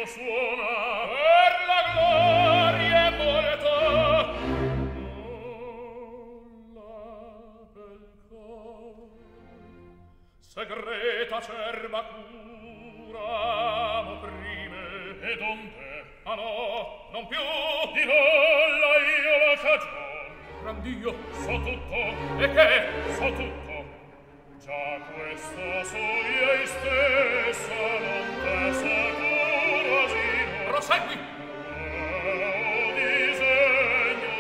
suona per la gloria e molto nulla bel cor segreta cerba cura m'opprime ed onde ah no non più di nulla io la cagion grand'io so tutto e che so tutto già questa soia stessa non te sicuro giro prosegui disegno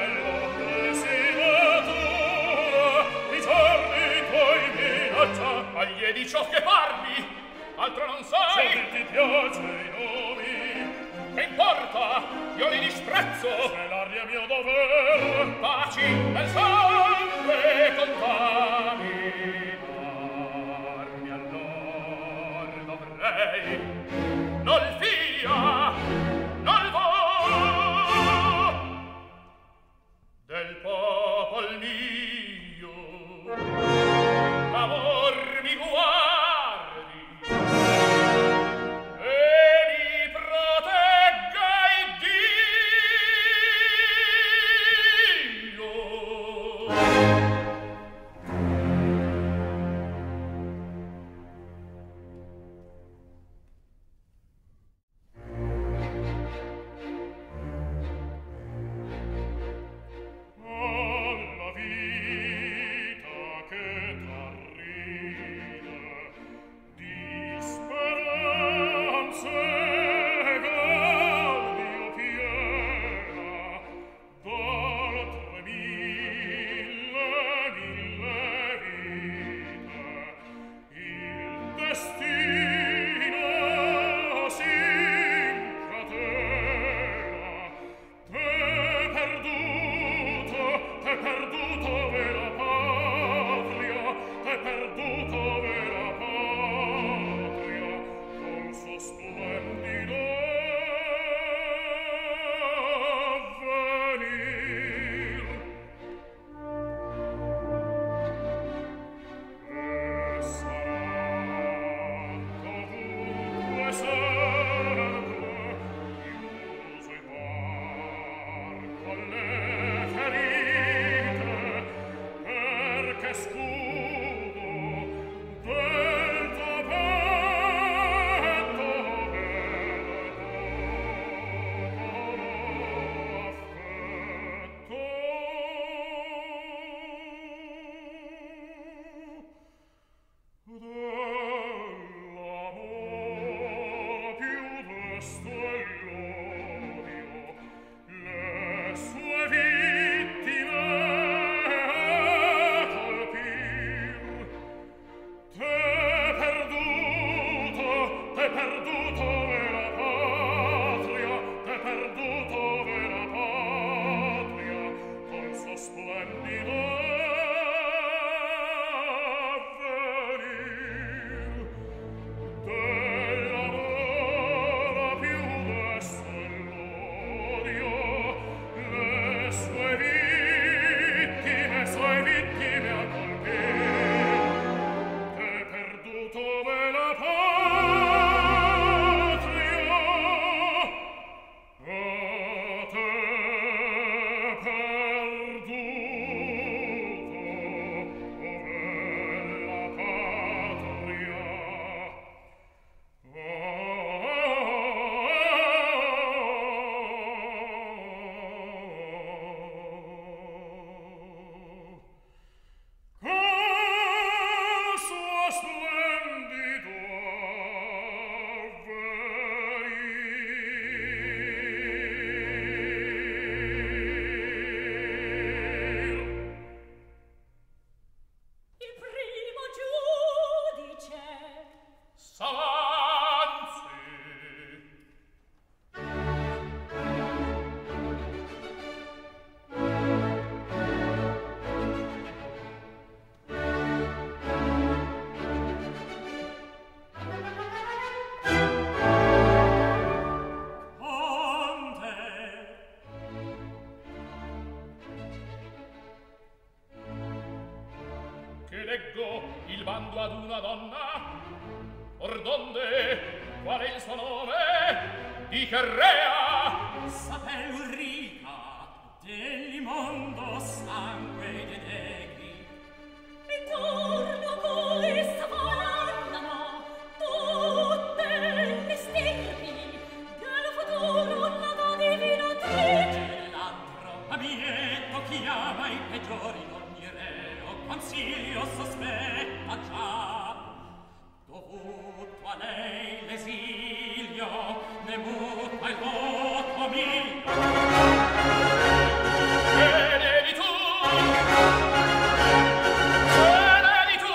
nell'ondesinatura i giorni tuoi minaccia agli di ciò che parli altro non sai se ti piace i nomi che importa io li disprezzo se l'aria mio dover paci nel sangue contaminarmi allor dovrei non fia non vo del popol mio l'amor mi guardi e mi protegga Iddio. Alla vita che t'arride di speranze gaudio piena d'altre mille vite il destino s'incatena t'è perduto vera patria t'è perduto vera patria col suo splendido avvenir e sarà dovunque sempre chiuso il varco alle ferite perché scudo del tuo petto dell'amor più desto e l'odio le sue vittime colpir t'è perduto vera patria t'è perduto vera patria col suo splendido avvenir dell'amor più desto e l'odio le sue vittime a colpir t'è perduto vera patria t'è perduto vera patria col suo splendido avvenir. Il primo giudice S'avanzi. onde Che leggo il bando ad una donna or donde qual è il suo nome? Di che rea? Sapè Ulrica, dell'imondo sangue dei degli. Intorno cui s'avallano tutte le stirpi del futuro la divinatrice. L'altro amietto chiama i peggiori d'ogni reo, consiglio sospetta già. Dovuto a lei l'esilio, ne muta il voto mio. Vedi tu! Vedi tu!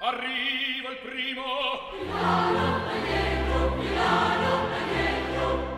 Arriva il primo. Milano, Pietro, Milano, Pietro.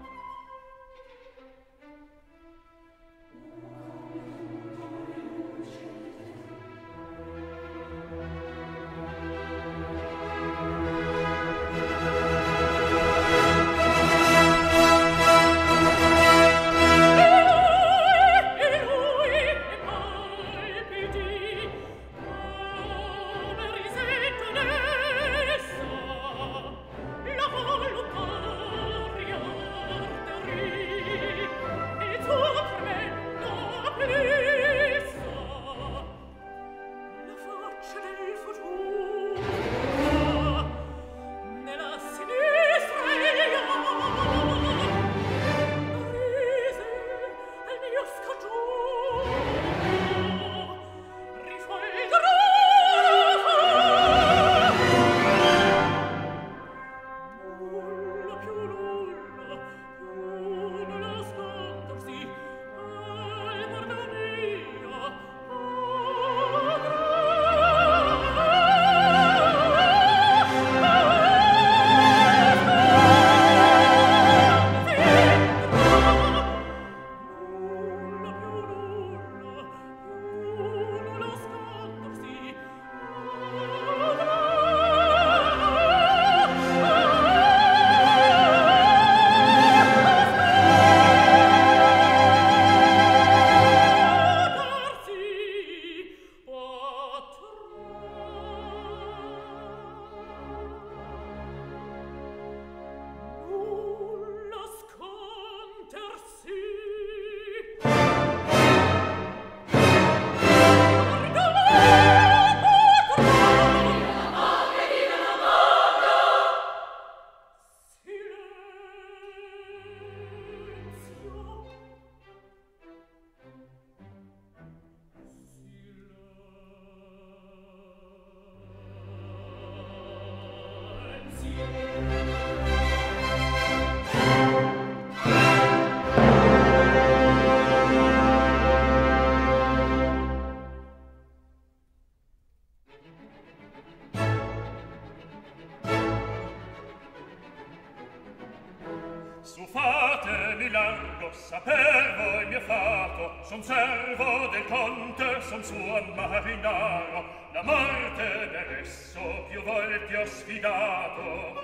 Su fatemi largo, saper voi mio fato, son servo del conte, son suo marinaro, la morte d'adesso più volte ho sfidato,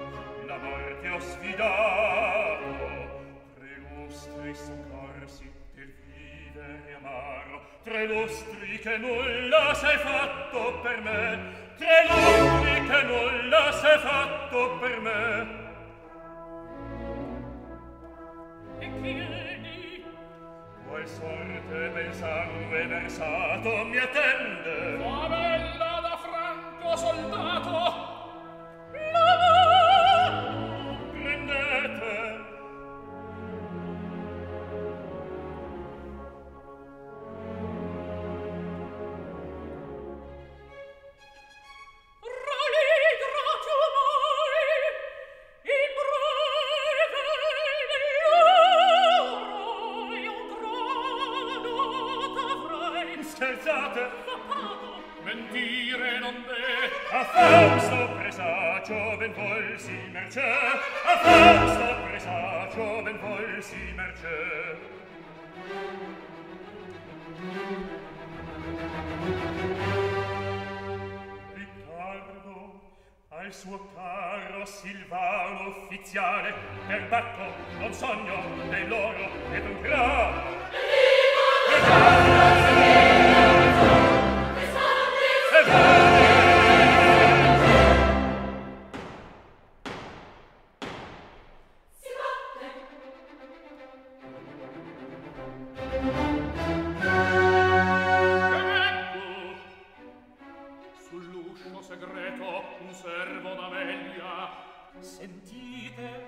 la morte ho sfidato. Tre lustri son corsi del vivere amaro, tre lustri che nulla sei fatto per me, tre lustri che nulla sei fatto per me. E chiedi, qual sorte bel sangue versato mi attende? fa bella da franco soldato, Prendete. rallegrati ormai, in breve dell'ora io grado t'avrai. Scherzate? Fa pago, Mentire non de. A falso presagio ben volsi mercè, a falso presagio ben volsi mercè. Riccardo al suo caro Silvano ufficiale per batto non sogno dell'oro ed un grado. sull'uscio segreto un servo d'Amelia. Sentite,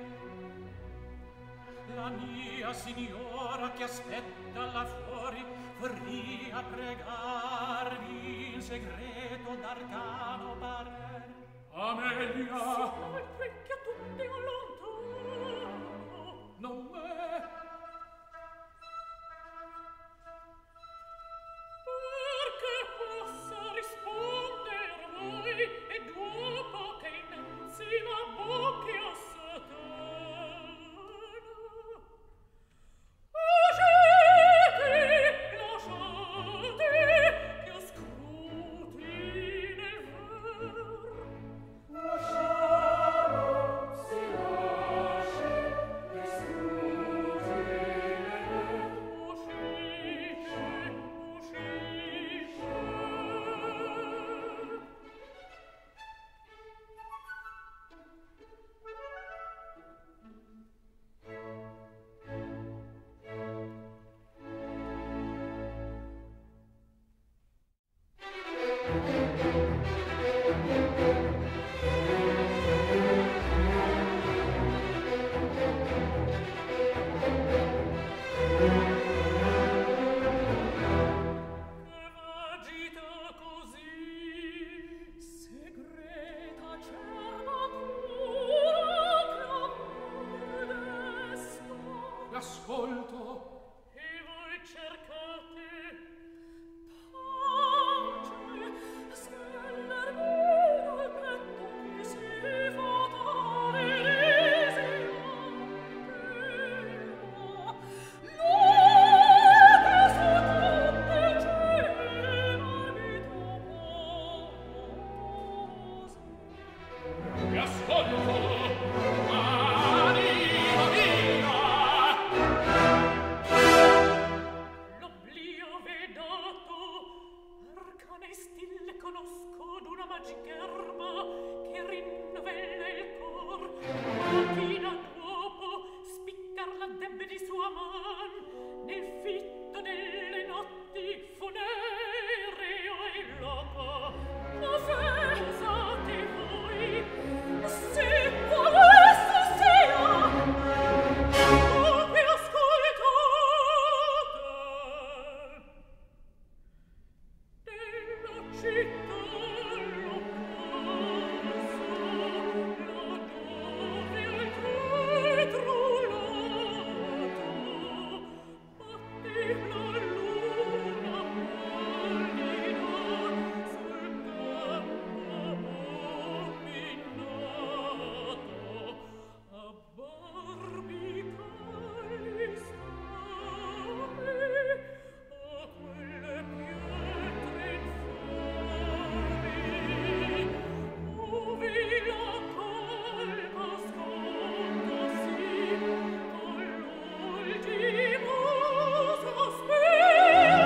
la mia signora che aspetta là fuori vorria pregarvi in segreto d'arcano parer. Amelia, Sai che a tutti allontano, non me. Perché possa risponder voi conosco d'una magica erba che rinnovella il cor. Mattina dopo spiccarla debbe di sua man nel fitto delle notti funereo e loco. Offensate voi, se qualesta sia, voi ascoltate della città l'occaso, laddove al tetro lato batte la luna pallida sul campo minato, a barbicali stare, a quelle pietre infami, ove la calma scontasi, all'ultimo sospiro,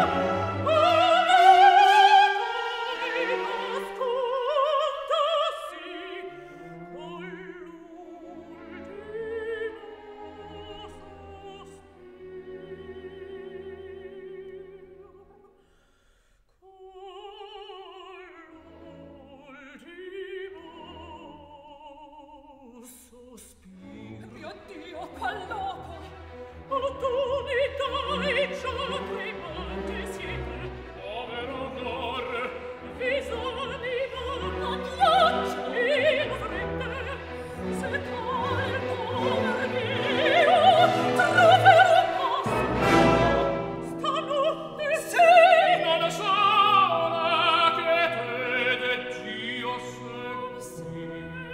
mio Dio, qual loco! O tu mi dai ciò tremante siete! Povero cor! Visanima, addiacci la fredde! Se calmo mio, troverò posto! Stanotte sì! Non sola che te Dio senti!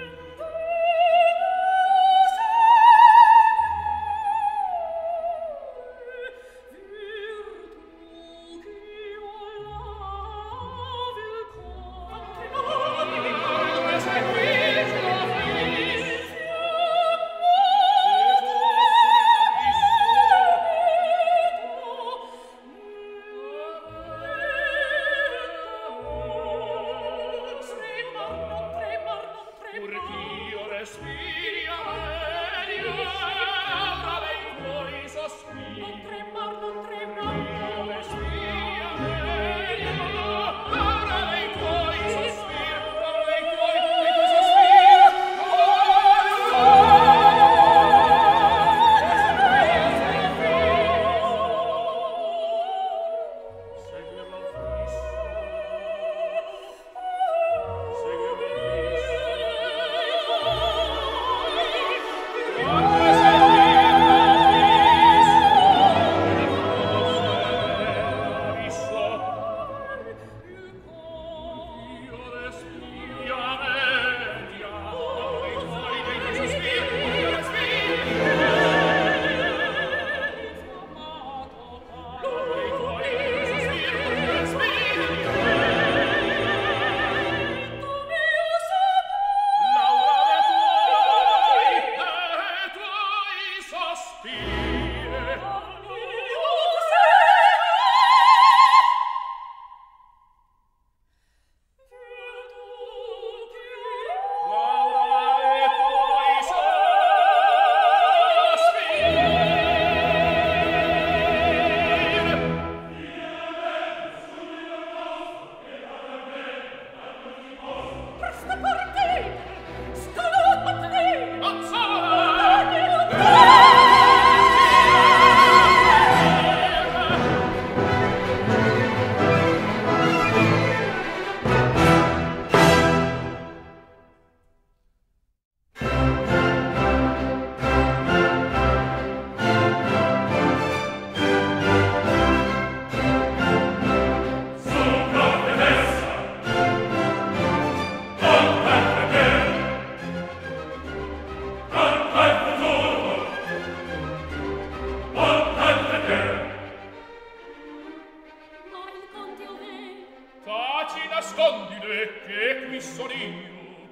nascondile che qui son io.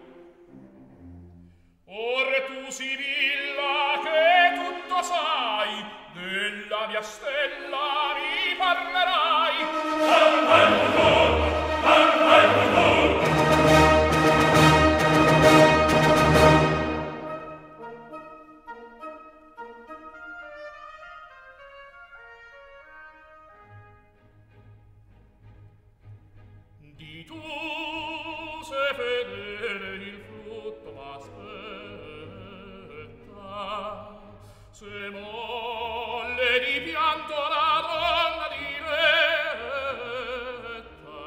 Ora tu Sibilla che tutto sai, della mia stella mi parlerai. Al futuro, tu sei fedele, il frutto m'aspetta. Se molle di pianto la donna diretta,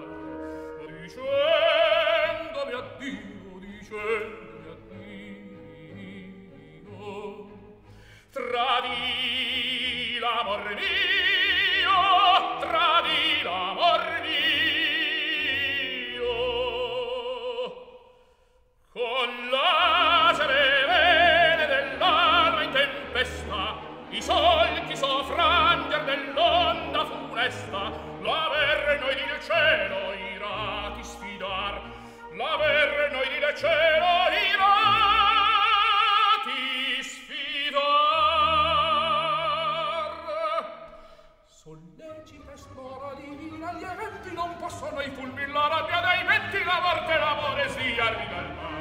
dicendomi addio, dicendomi addio, tradii l'amor mio, tradii l'amor mio, con la cerevene dell'alma in tempesta, i solchi soffranger dell'onda funesta, l'aver noi del cielo irati sfidar, l'aver noi del cielo irati sfidar. Sollecita esplora divina gli eventi, non possono i fulmini la rabbia dei venti, la morte e l'amore si arriva al mar.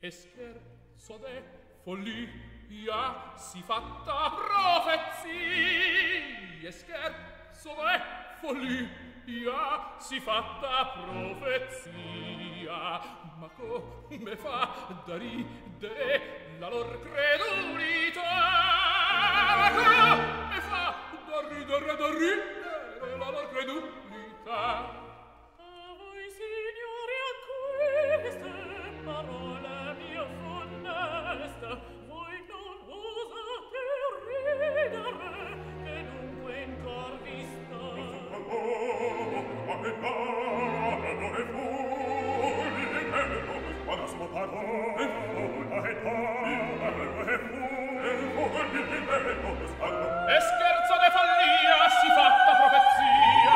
e scherzo de follia si fatta profezia, e scherzo de follia si fatta profezia, ma come fa da ridere la lor credulità, ma come fa da ridere la lor credulità. Queste parole mie funeste, voi non osate ridere, che dunque in cor vi sta. E scherzo de follia si fatta profezia.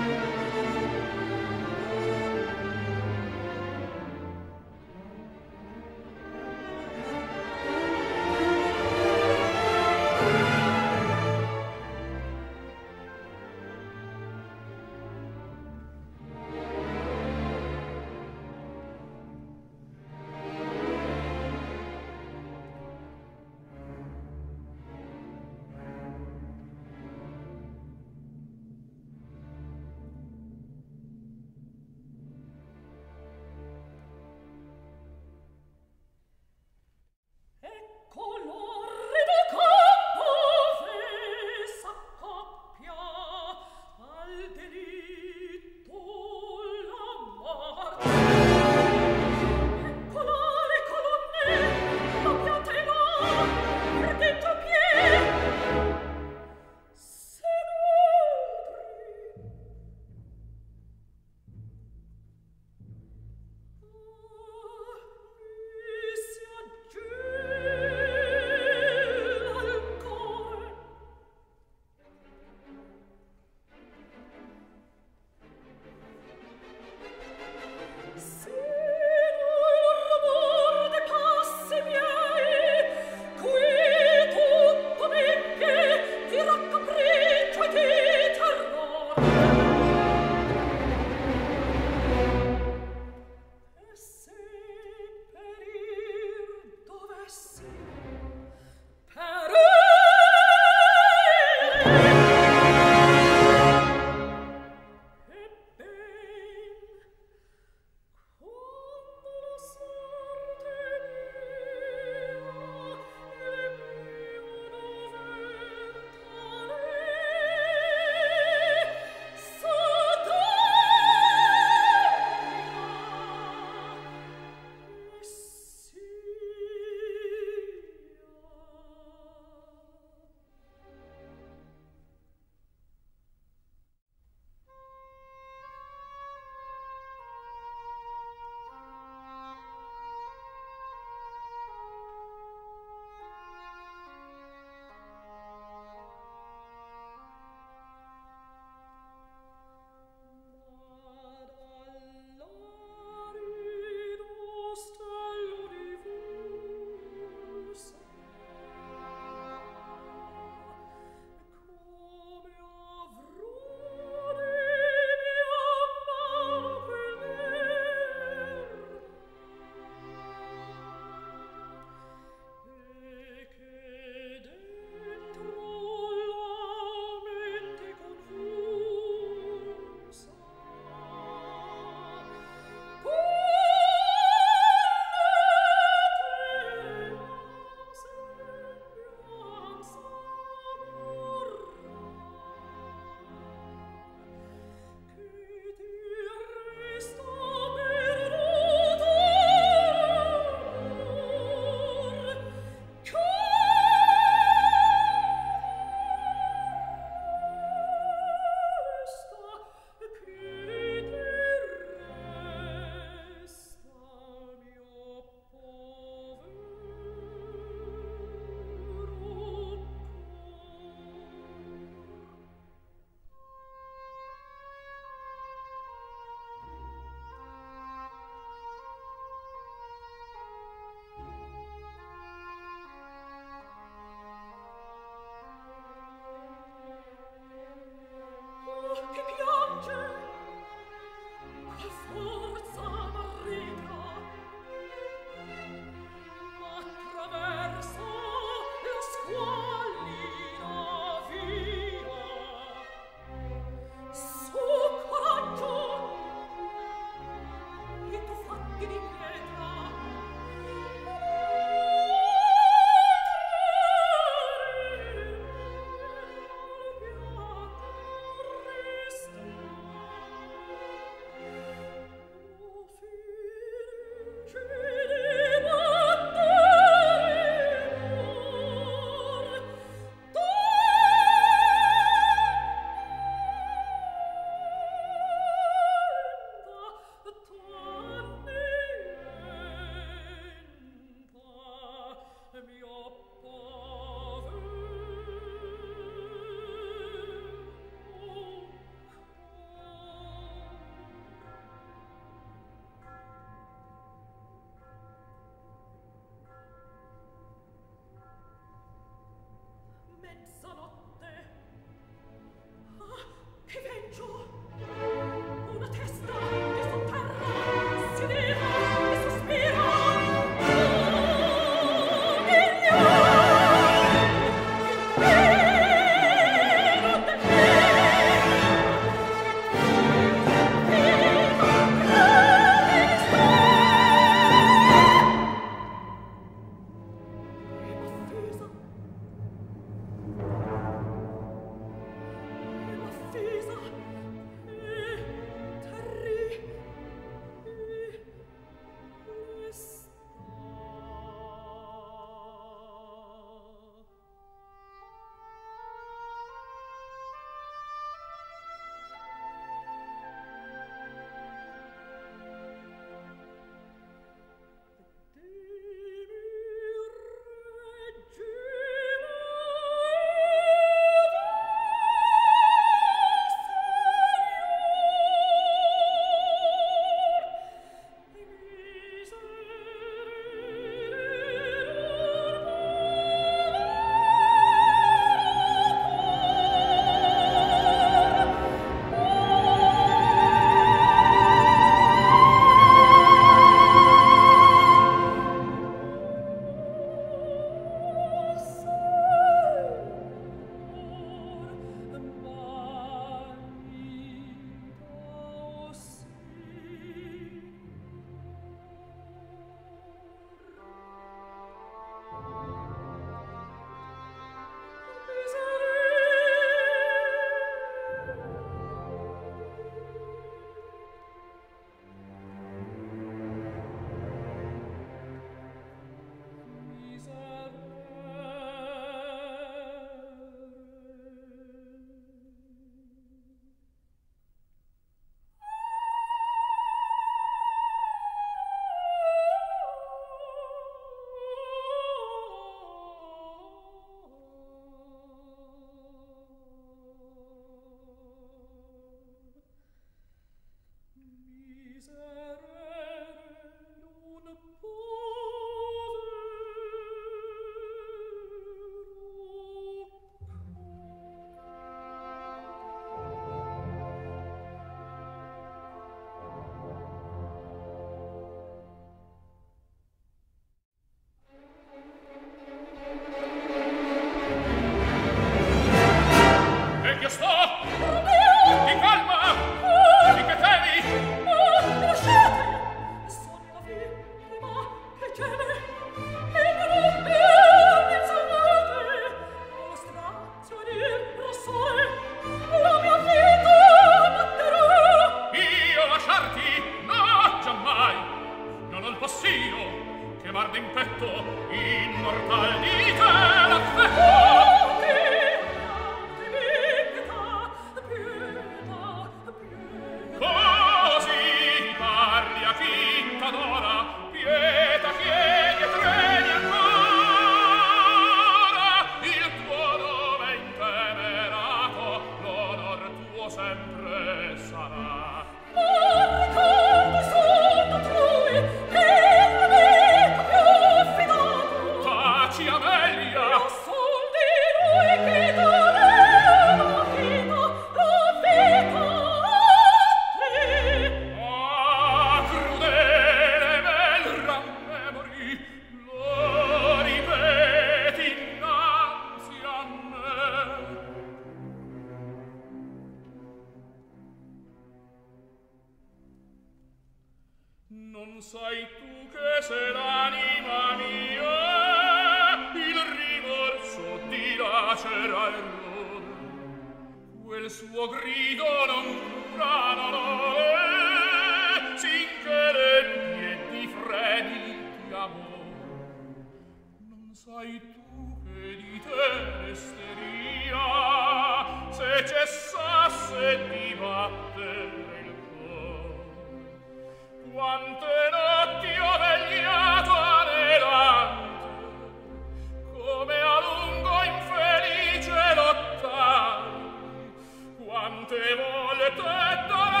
Non sai tu che se l'anima mia il rimorso dilacera il dolore, quel suo grido non cura dolore, sinché l'empi e di freddi ti amore. Non sai tu che di te resteria se cessasse di battere il cor. Quante notti ho vegliato anelante, come a lungo infelice lottare, quante volte dal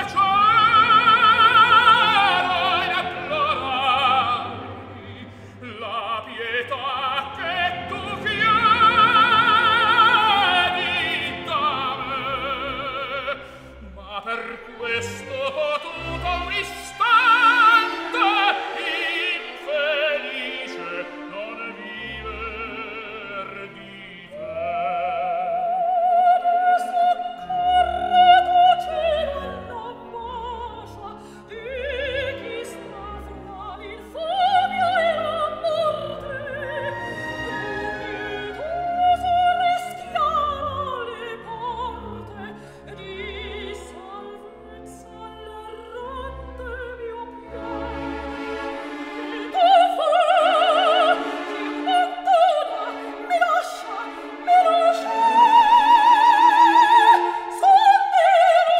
cielo implorai la pietà che tu chiedi da me, ma per questo potuto un istante infelice non viver di te. Soccorre tu cielo non bacia di chi sta fra l'infamia e la morte, pietoso rischiara le porte di salvezza all'errante mio piede. Tu fa che un'attona mi lascia son di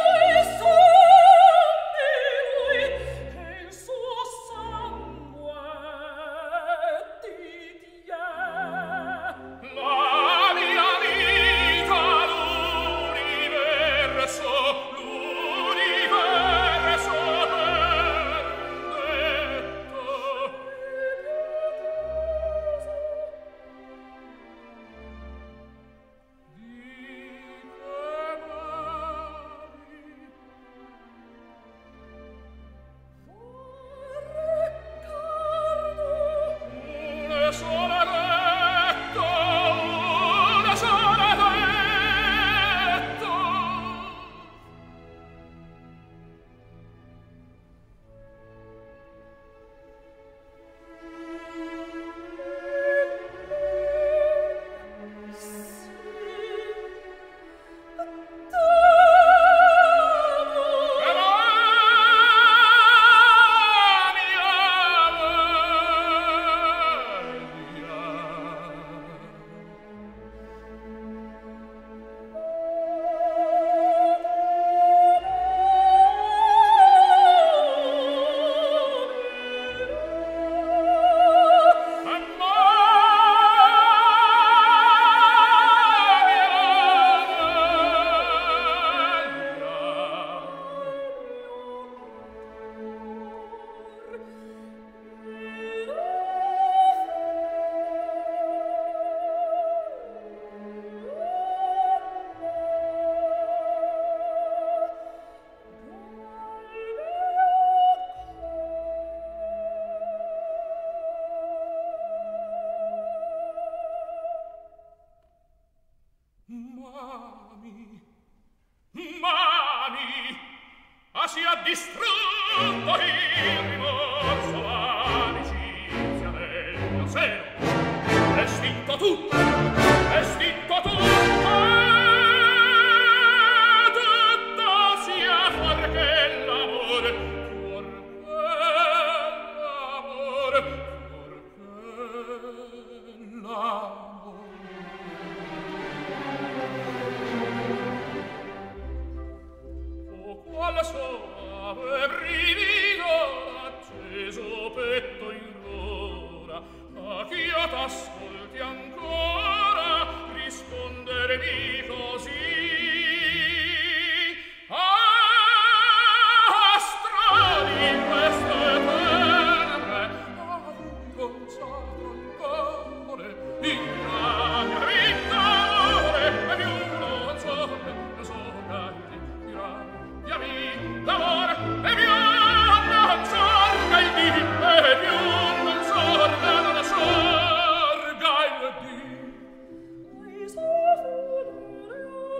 lui che il suo sangue ti tiene. La mia vita, l'universo una sola detto, una sola detto. Mami, si è distrutto il rimorso, l'amicizia del mio seno, è estinto tutto, è estinto tutto, e tutto sia fuorché l'amore, fuorché l'amore. Qual soave brivido acceso petto inrora, a chi io t'ascolti ancora rispondermi così. Strani queste tenebre, a lui consacro il cuore, in la mia vita amore, e più non so grandi, l'amore e più non sorga il Dio, e più non sorga il Dio. Ai soffrire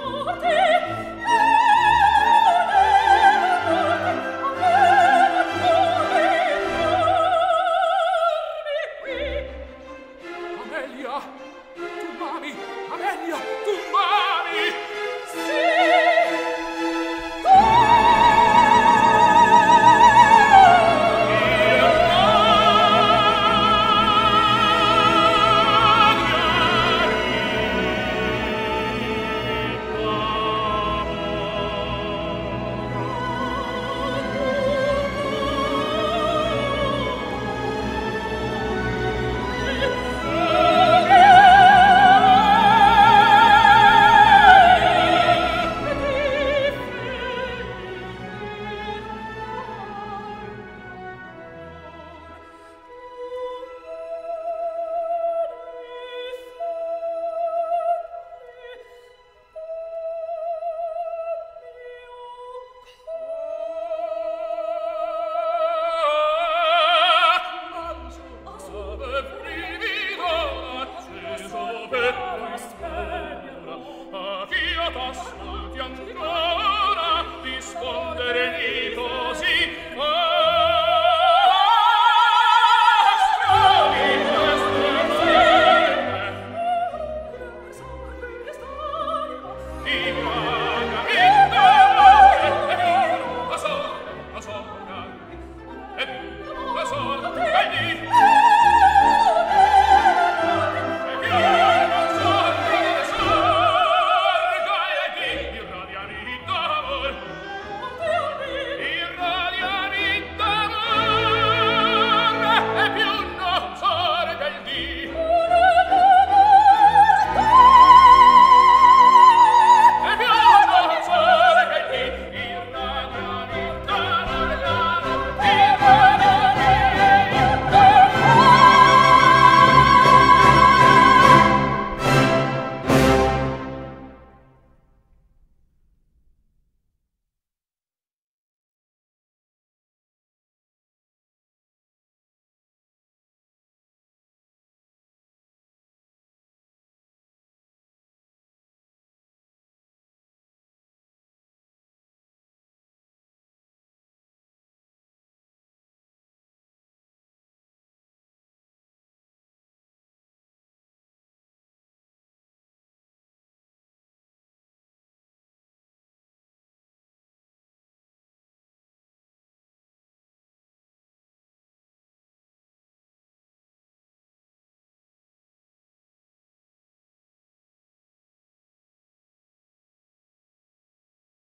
Viva